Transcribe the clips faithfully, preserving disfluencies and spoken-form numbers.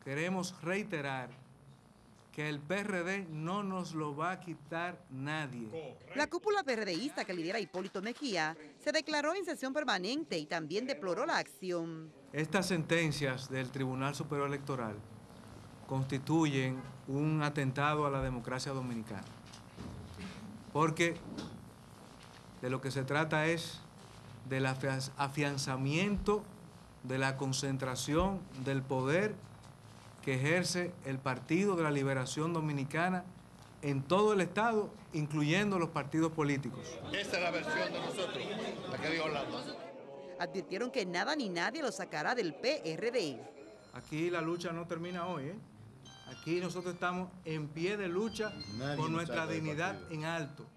queremos reiterar que el P R D no nos lo va a quitar nadie. La cúpula PRDista que lidera Hipólito Mejía se declaró en sesión permanente y también deploró la acción. Estas sentencias del Tribunal Superior Electoral constituyen un atentado a la democracia dominicana, porque de lo que se trata es del afianzamiento de la concentración del poder que ejerce el Partido de la Liberación Dominicana en todo el Estado, incluyendo los partidos políticos. Esta es la versión de nosotros, la que dijo Orlando. Advirtieron que nada ni nadie lo sacará del P R D. Aquí la lucha no termina hoy, ¿eh? Aquí nosotros estamos en pie de lucha con nuestra dignidad en alto.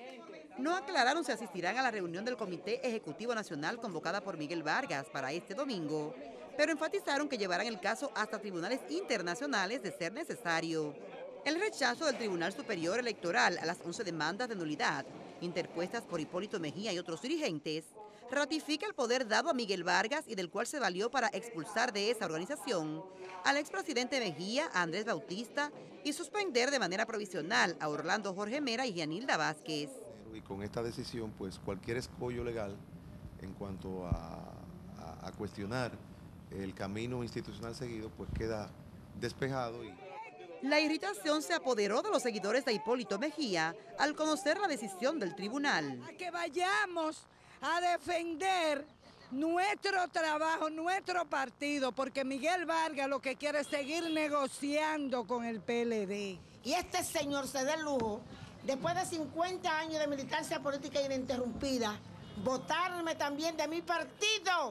No aclararon si asistirán a la reunión del Comité Ejecutivo Nacional convocada por Miguel Vargas para este domingo, pero enfatizaron que llevarán el caso hasta tribunales internacionales de ser necesario. El rechazo del Tribunal Superior Electoral a las once demandas de nulidad interpuestas por Hipólito Mejía y otros dirigentes ratifica el poder dado a Miguel Vargas y del cual se valió para expulsar de esa organización al expresidente Mejía, a Andrés Bautista, y suspender de manera provisional a Orlando Jorge Mera y Gianilda Vázquez. Y con esta decisión, pues cualquier escollo legal en cuanto a, a, a cuestionar el camino institucional seguido, pues queda despejado. Y... La irritación se apoderó de los seguidores de Hipólito Mejía al conocer la decisión del tribunal. A que vayamos a defender nuestro trabajo, nuestro partido, porque Miguel Vargas lo que quiere es seguir negociando con el P L D. Y este señor se da el lujo, después de cincuenta años de militancia política ininterrumpida, votarme también de mi partido.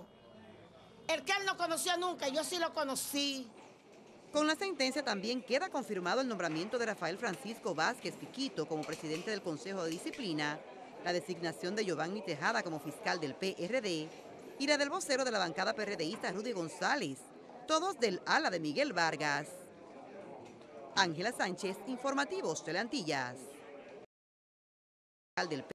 El que él no conoció nunca, yo sí lo conocí. Con la sentencia también queda confirmado el nombramiento de Rafael Francisco Vázquez Piquito como presidente del Consejo de Disciplina, la designación de Giovanni Tejada como fiscal del P R D y la del vocero de la bancada PRDista Rudy González, todos del ala de Miguel Vargas. Ángela Sánchez, Informativos Teleantillas. Del